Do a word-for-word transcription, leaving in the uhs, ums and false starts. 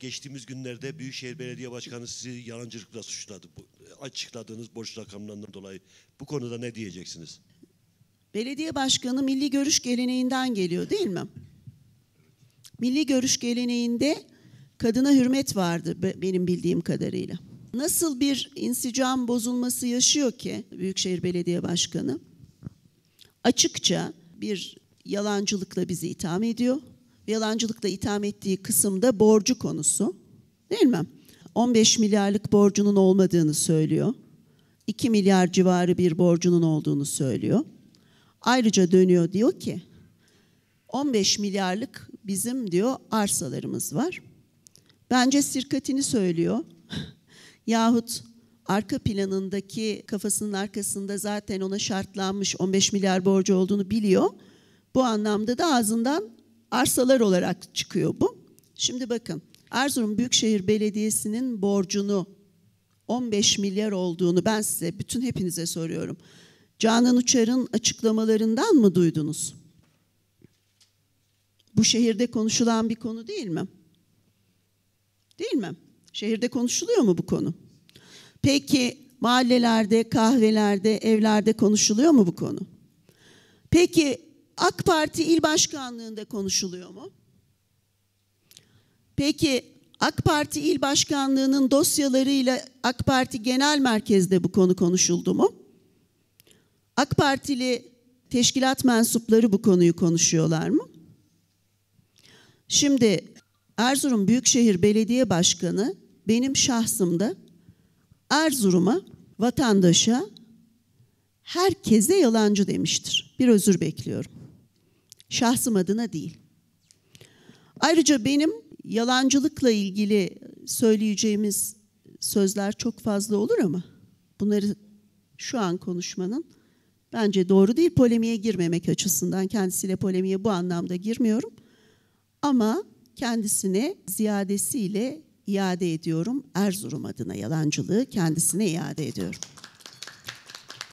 geçtiğimiz günlerde Büyükşehir Belediye Başkanı sizi yalancılıkla suçladı. Bu, açıkladığınız borç rakamlarından dolayı. Bu konuda ne diyeceksiniz? Belediye başkanı milli görüş geleneğinden geliyor değil mi? Milli görüş geleneğinde kadına hürmet vardı benim bildiğim kadarıyla. Nasıl bir insicam bozulması yaşıyor ki Büyükşehir Belediye Başkanı? Açıkça bir yalancılıkla bizi itham ediyor. Yalancılıkla itham ettiği kısımda borcu konusu, değil mi? on beş milyarlık borcunun olmadığını söylüyor. iki milyar civarı bir borcunun olduğunu söylüyor. Ayrıca dönüyor diyor ki on beş milyarlık bizim diyor arsalarımız var. Bence sirkatini söylüyor. Yahut arka planındaki kafasının arkasında zaten ona şartlanmış on beş milyar borcu olduğunu biliyor. Bu anlamda da ağzından arsalar olarak çıkıyor bu. Şimdi bakın, Erzurum Büyükşehir Belediyesi'nin borcunu on beş milyar olduğunu ben size, bütün hepinize soruyorum. Canan Uçar'ın açıklamalarından mı duydunuz? Bu şehirde konuşulan bir konu değil mi? Değil mi? Şehirde konuşuluyor mu bu konu? Peki mahallelerde, kahvelerde, evlerde konuşuluyor mu bu konu? Peki AK Parti İl Başkanlığı'nda konuşuluyor mu? Peki AK Parti İl Başkanlığı'nın dosyalarıyla AK Parti Genel Merkez'de bu konu konuşuldu mu? AK Partili teşkilat mensupları bu konuyu konuşuyorlar mı? Şimdi Erzurum Büyükşehir Belediye Başkanı benim şahsımda Erzurum'a, vatandaşa, herkese yalancı demiştir. Bir özür bekliyorum. Şahsım adına değil. Ayrıca benim yalancılıkla ilgili söyleyeceğimiz sözler çok fazla olur ama bunları şu an konuşmanın bence doğru değil. Polemiğe girmemek açısından kendisiyle polemiğe bu anlamda girmiyorum. Ama kendisine ziyadesiyle iade ediyorum. Erzurum adına yalancılığı kendisine iade ediyorum.